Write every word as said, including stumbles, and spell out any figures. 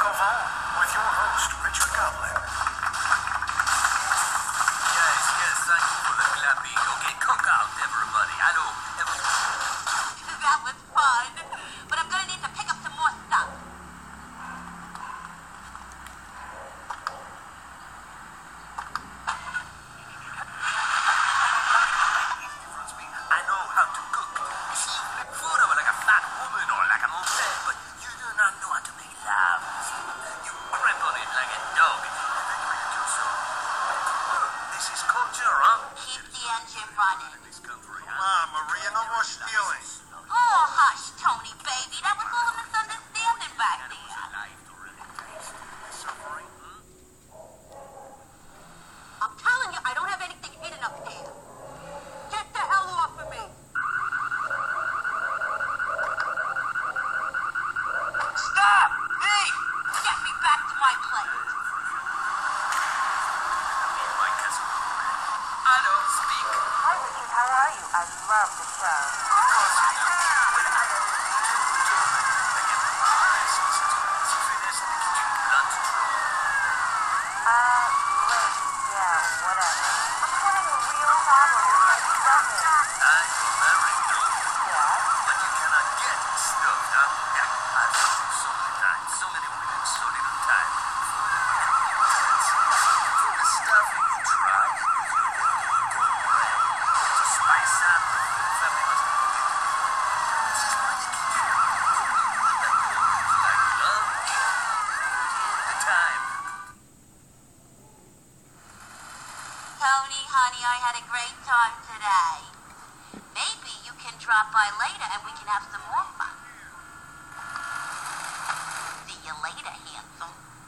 Cock of All with your host, Richard Goblin. Yes, yes, thank you for the clapping. Okay, cook out, everybody. Hello. That was fun, but I'm gonna need to pick up some more stuff. I know how to cook. You see, food over like a fat woman or like a monster, but you do not know how to make love. You grip on it like a dog, and then you eat yourself. This is culture, huh? Keep the engine running. In this country, Come on, Maria, no more stealing. Oh, hush, Tony, baby. That was all a misunderstanding back there. life to really taste the suffering. I'm telling you, I don't have anything hidden up here. Get the hell off of me. Stop! Hey! Get me back to my place. My cousin. Hello, speak. Hi, Richard. How are you? I love the show. Of course you do. Well, I am Si finish the kitchen lunch drawer. Uh, great. Yeah, whatever. I'm having a real problem with my stomach. Ah, you're married, no? Yeah? But you cannot get stuff, huh? Yeah, I've seen it so many times. So many women, so little time. For the stuffing you try, you don't pray. To spice up the food, family must be good. This is why they keep you. Like love, the time. Tony, honey, I had a great time today. Maybe you can drop by later and we can have some more fun. See you later, handsome.